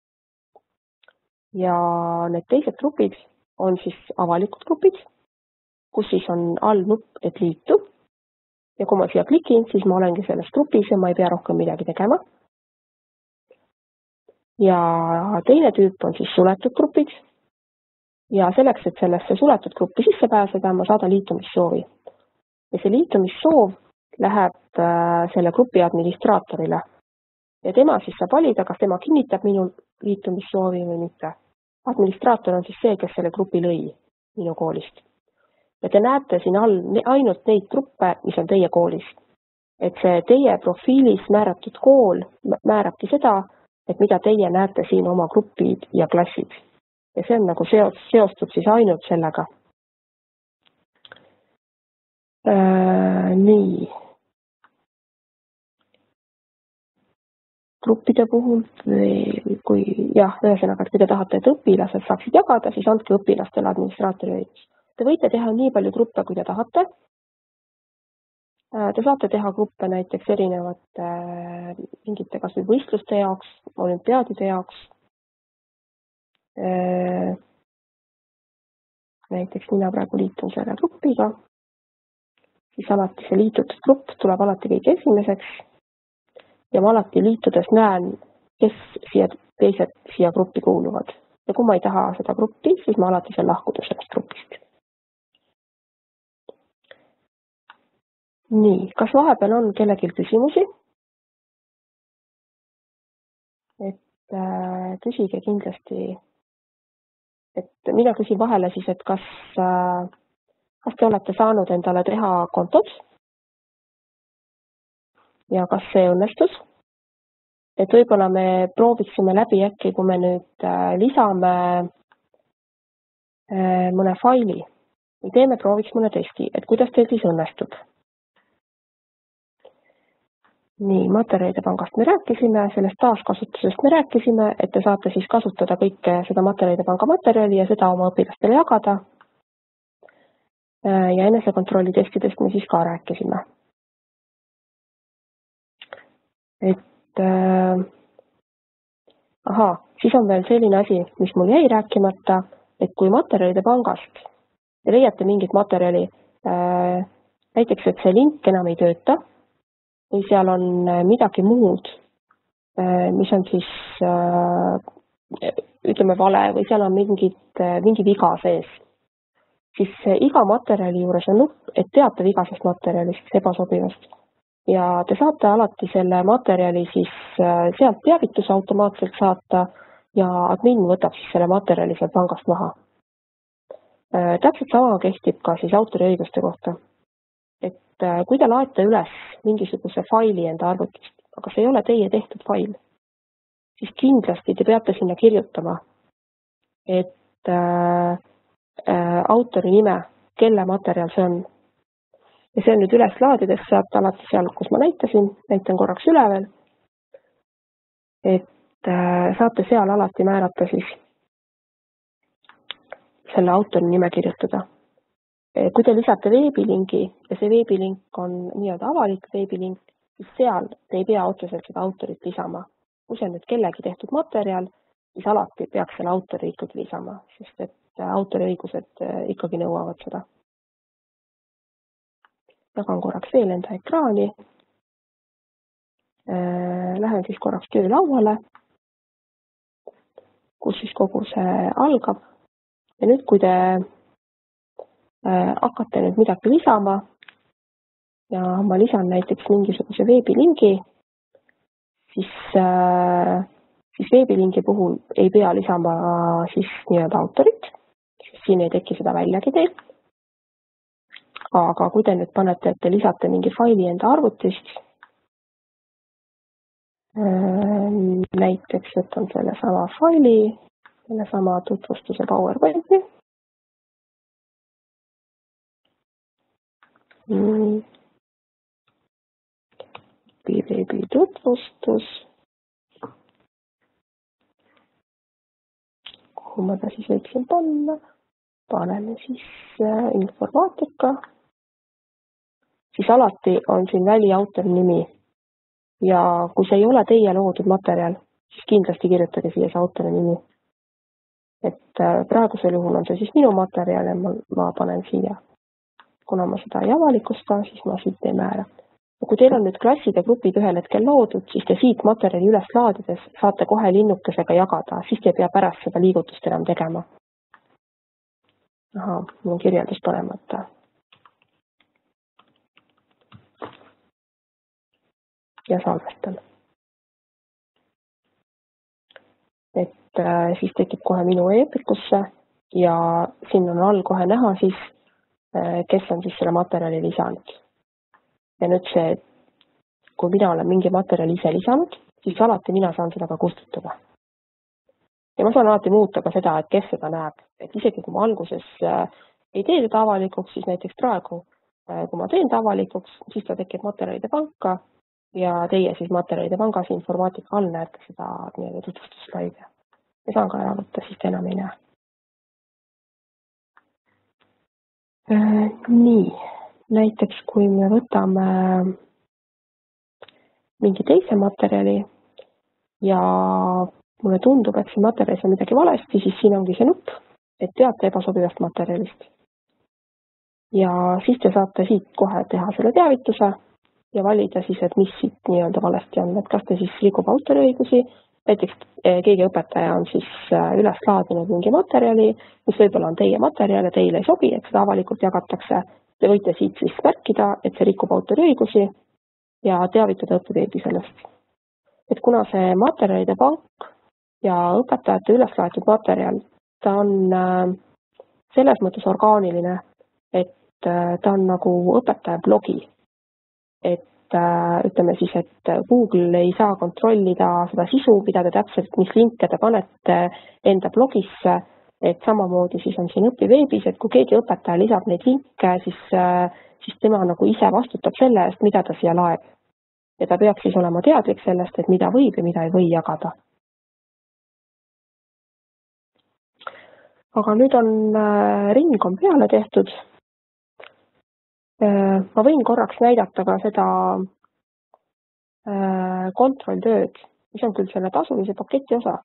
Ja need teised grupid on siis avalikud grupid, kus siis on all nupp, et liitu. Ja kui ma siia klikin, siis ma olengi selles grupis ja ma ei pea rohkem midagi tegema. Ja teine tüüp on siis suletud grupid. Ja selleks, et sellesse suletud gruppi sisse pääseda, ma saadan liitumissoovi. Ja see liitumissoov läheb selle grupi administraatorile. Ja tema siis saab valida, kas tema kinnitab minu liitumissoovi või mitte. Administraator on siis see, kes selle grupi lõi minu koolist. Ja te näete siin all ainult neid gruppe, mis on teie koolis. Et see teie profiilis määratud kool määrabki seda, et mida teie näete siin oma grupid ja klassid. Ja see on nagu seostub siis ainult sellega. Nii. Gruppide puhul, ühesõnaga, et kui te tahate, et õpilased saaksid jagada, siis andke õpilastele administraatori õigus. Te võite teha nii palju gruppe, kui te tahate. Te saate teha gruppe näiteks erinevate mingite kas või võistluste jaoks, olümpiaadide jaoks. Näiteks mina praegu liitun selle grupiga. Siis alati see liitutud grupp tuleb alati kõige esimeseks. Ja ma alati liitudes näen, kes teised siia gruppi kuuluvad. Ja kui ma ei taha seda gruppi, siis ma alati saan lahkuda sellest grupist. Nii, kas vahepeal on kellelgi küsimusi? Et küsige kindlasti, et mina küsin vahele siis, et kas te olete saanud endale teha kontod ja kas see õnnestus. Et võib-olla me prooviksime läbi äkki, kui me nüüd lisame mõne faili või prooviks mõne testi, et kuidas teil siis õnnestub. Nii, materjalide pangast me rääkisime, sellest taaskasutusest me rääkisime, et te saate siis kasutada kõike seda materjalide panga materjali ja seda oma õpilastele jagada. Ja enesekontrolli testidest me siis ka rääkisime. Et siis on veel selline asi, mis mul jäi rääkimata, et kui materjalide pangast te leiate mingit materjali, näiteks, et see link enam ei tööta, või seal on midagi muud, mis on siis, ütleme, vale või seal on mingi viga sees, siis iga materjali juures on nupp, et teate vigasest materjalist, ebasobivast. Ja te saate alati selle materjali siis sealt teavituse automaatselt saata ja admin võtab siis selle materjali sealt pangast maha. Täpselt sama kehtib ka siis autoriõiguste kohta. Et kui te laete üles mingisuguse faili enda arvutist, aga see ei ole teie tehtud fail, siis kindlasti te peate sinna kirjutama, et autori nime, kelle materjal see on. Ja see on nüüd üles laadides, saate alati seal, kus ma näitan korraks üle veel, et saate seal alati määrata siis selle autori nime kirjutada. Kui te lisate veebilingi ja see veebilink on nii-öelda avalik veebilink, siis seal te ei pea otseselt seda autorit lisama. Kui see on nüüd kellegi tehtud materjal, siis alati peaks selle autori ikkagi lisama, sest et autoriõigused ikkagi nõuavad seda. Jagan korraks veel enda ekraani. Lähen siis korraks töölauale, kus siis kogu see algab. Ja nüüd, kui te hakkate nüüd midagi lisama ja ma lisan näiteks mingisuguse veebilingi, siis veebilingi puhul ei pea lisama siis nii-öelda autorit, sest siin ei teki seda väljagi teil. Aga kui te nüüd panete, et te lisate mingi faili enda arvutist, näiteks võtan selle sama faili, selle sama tutvustuse PowerPointi. Veebi tutvustus. Kuhu ma ta siis võiksin panna? Paneme siis informaatika. Siis alati on siin väliautori nimi. Ja kui see ei ole teie loodud materjal, siis kindlasti kirjutage siia see autori nimi. Et praegusel juhul on see siis minu materjal ja ma panen siia. Kuna ma seda ei avalikusta, siis ma siit ei määra. Ja kui teil on nüüd klassid ja grupid ühel hetkel loodud, siis te siit materjali üles laadides saate kohe linnukesega jagada, siis te ei pea pärast seda liigutust enam tegema. Aha, mul on kirjeldus panemata. Ja salvestan. Et siis tekib kohe minu e-õpikusse ja siin on all kohe näha siis, kes on siis selle materjali lisanud. Ja nüüd see, kui mina olen mingi materjali ise lisanud, siis alati mina saan seda ka kustutada. Ja ma saan alati muuta ka seda, et kes seda näeb. Et isegi kui ma alguses ei tee seda avalikuks, siis näiteks praegu, kui ma teen ta avalikuks, siis ta tekib materjalide panka ja teie siis materjalide pangas informaatika all näete seda tutvustusslaide. Ja saan ka ära võtta, siis te enam ei näe. Nii, näiteks kui me võtame mingi teise materjali ja mulle tundub, et see materjalis on midagi valesti, siis siin ongi see nupp, et teate ebasobivast materjalist. Ja siis te saate siit kohe teha selle teavituse ja valida siis, et mis siit nii-öelda valesti on, et kas te siis rikub autoriõigusi, näiteks keegi õpetaja on siis üles laadinud mingi materjali, mis võib-olla on teie materjal ja teile ei sobi, et seda avalikult jagatakse. Te võite siit siis märkida, et see rikub autoriõigusi ja teavitada õppeveebi sellest. Et kuna see materjalide pank ja õpetajate üles laaditud materjal, ta on selles mõttes orgaaniline, et ta on nagu õpetaja blogi. Et ütleme siis, et Google ei saa kontrollida seda sisu, mida te täpselt, mis linke te panete enda blogisse, et samamoodi siis on siin õpiveebis, et kui keegi õpetaja lisab neid linke, siis tema nagu ise vastutab selle eest, mida ta siia laeb. Ja ta peaks siis olema teadlik sellest, et mida võib ja mida ei või jagada. Aga nüüd on ring on peale tehtud. Ma võin korraks näidata ka seda kontrolltööd, mis on küll selle tasulise paketi osa.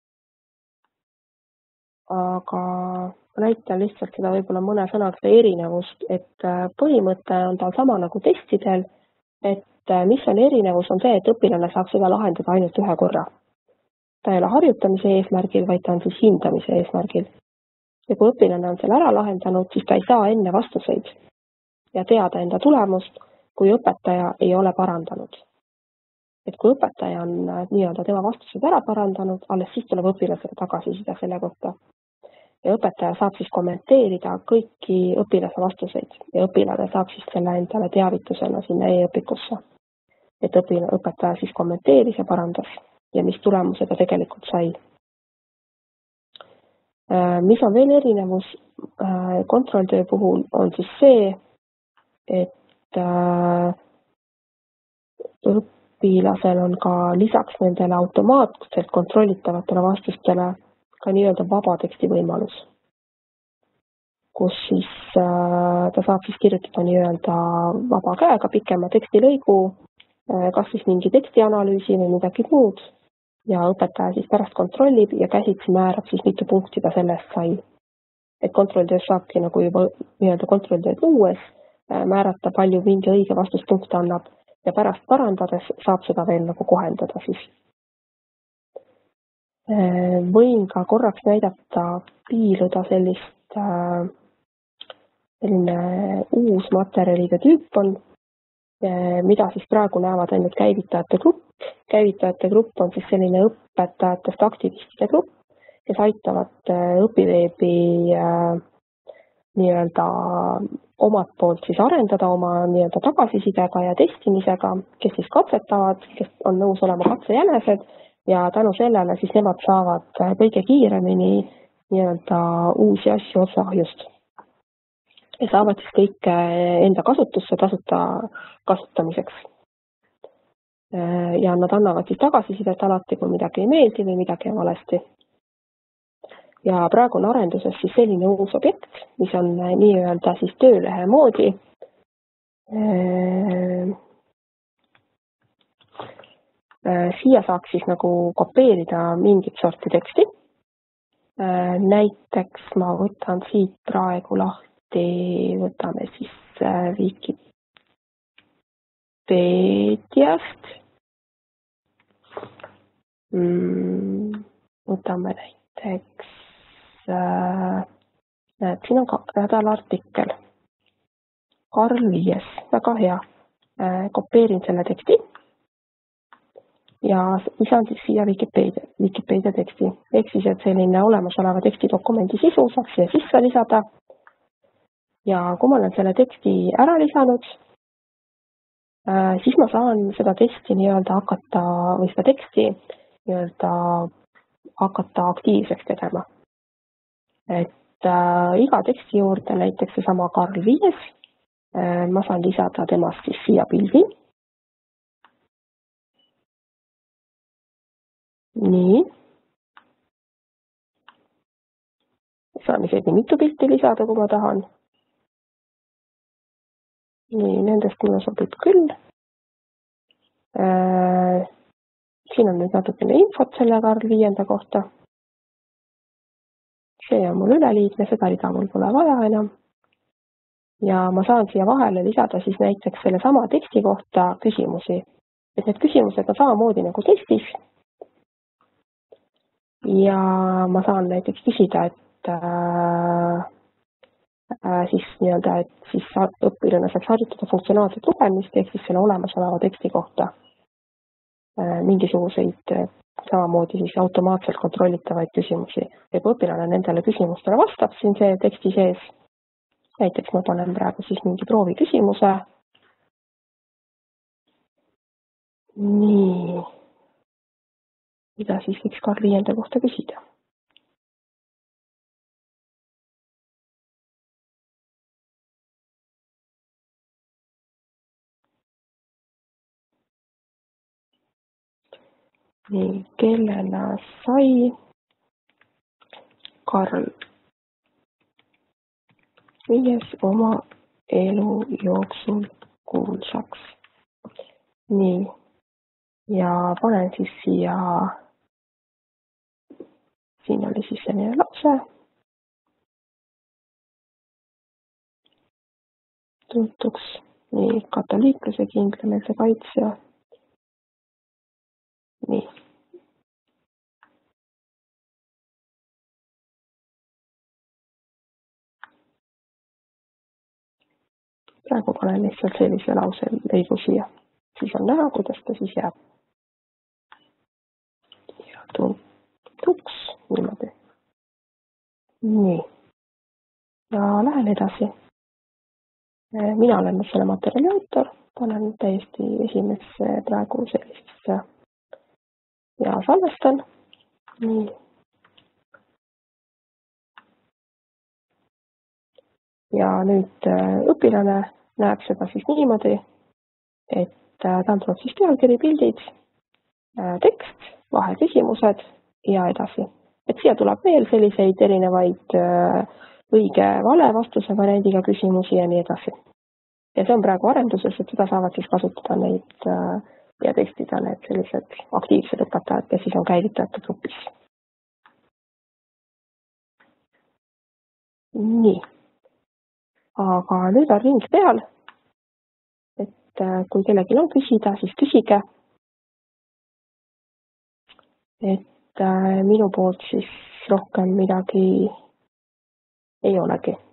Aga ma näitan lihtsalt seda võib-olla mõne sõnaga seda erinevust, et põhimõte on tal sama nagu testidel, et mis on erinevus on see, et õpilane saaks seda lahendada ainult ühe korra. Ta ei ole harjutamise eesmärgil, vaid ta on siis hindamise eesmärgil. Ja kui õpilane on selle ära lahendanud, siis ta ei saa enne vastuseid ja teada enda tulemust, kui õpetaja ei ole parandanud. Et kui õpetaja on nii-öelda tema vastused ära parandanud, alles siis tuleb õpilasele tagasiside selle kohta. Ja õpetaja saab siis kommenteerida kõiki õpilase vastuseid ja õpilane saab siis selle endale teavitusena sinna e-õpikusse. Et õpetaja siis kommenteeris ja parandas ja mis tulemuse ta tegelikult sai. Mis on veel erinevus kontrolltöö puhul on siis see, et õpilasel on ka lisaks nendele automaatselt kontrollitavatele vastustele ka nii-öelda vaba teksti võimalus, kus siis ta saab siis kirjutada nii-öelda vaba käega pikema tekstilõigu kas siis mingi tekstianalüüsi või midagi muud ja õpetaja siis pärast kontrollib ja käsitsi määrab siis mitu punkti ta sellest sai. Et kontrolltöös saabki nagu juba nii-öelda kontrolltööd luues määrata, palju mingi õige vastuspunkte annab ja pärast parandades saab seda veel nagu kohendada siis. Võin ka korraks näidata piiluda selline uus materjalide tüüp on, mida siis praegu näevad ainult käivitajate grupp. Käivitajate grupp on siis selline õpetajatest aktivistide grupp, kes aitavad õpiveebi nii-öelda omalt poolt siis arendada oma nii-öelda tagasisidega ja testimisega, kes siis katsetavad, kes on nõus olema katsejänesed ja tänu sellele siis nemad saavad kõige kiiremini nii-öelda uusi asju otseahjust. Ja saavad siis kõik enda kasutusse tasuta kasutamiseks. Ja nad annavad siis tagasisidet alati, kui midagi ei meeldi või midagi on valesti. Ja praegu on arenduses siis selline uus objekt, mis on nii-öelda siis töölehe moodi. Siia saaks siis nagu kopeerida mingit sorti teksti. Näiteks ma võtan siit praegu lahti. Võtame siis Wikipediast. Võtame näiteks, näed, siin on nädalartikkel. Karl Viies, väga hea. Kopeerin selle teksti ja lisan siis siia Wikipedia teksti. Ehk siis, et selline olemasoleva tekstidokumendi sisu saaks siia sisse lisada. Ja kui ma olen selle teksti ära lisanud, siis ma saan seda teksti nii-öelda hakata aktiivseks tegema. Et iga teksti juurde, näiteks seesama Karl Viies, ma saan lisada temast siis siia pildi. Nii. Saan isegi mitu pilti lisada, kui ma tahan. Nii, nendest mulle sobib küll. Siin on nüüd natukene infot selle Karl Viienda kohta. See on mul üleliigne, seda rida mul pole vaja enam. Ja ma saan siia vahele lisada siis näiteks selle sama teksti kohta küsimusi. Et need küsimused on samamoodi nagu testis. Ja ma saan näiteks küsida, et siis nii-öelda, et siis õpilane saaks harjutada funktsionaalset lugemist, ehk siis selle olemasoleva teksti kohta mingisuguseid samamoodi siis automaatselt kontrollitavaid küsimusi. Ja kui õpilane nendele küsimustele vastab siin see teksti sees, näiteks ma panen praegu siis mingi proovi küsimuse. Nii, mida siis võiks Karl Viienda kohta küsida? Nii, kellena sai Karl Viies oma elu jooksul kuulsaks? Nii, ja panen siis siia, siin oli siis selline lause. Tuntuks nii katoliikluse kindlameelse kaitsja. Nii. Praegu panen lihtsalt sellise lause lõigu siia. Siis on näha, kuidas ta siis jääb. Ja tuntuks niimoodi. Nii. Ja lähen edasi. Mina olen selle materjali autor. Panen täiesti esimesse praegu sellisesse ja salvestan. Nii. Ja nüüd õpilane näeb seda siis niimoodi, et ta on tulnud siis pealkiri, pildid, tekst, vaheküsimused ja edasi. Et siia tuleb veel selliseid erinevaid õige vale vastuse variandiga küsimusi ja nii edasi. Ja see on praegu arenduses, et seda saavad siis kasutada neid ja testida need sellised aktiivsed õpetajad, kes siis on käivitajate grupis. Nii, aga nüüd on ring peal, et kui kellelgi on küsida, siis küsige. Et minu poolt siis rohkem midagi ei olegi.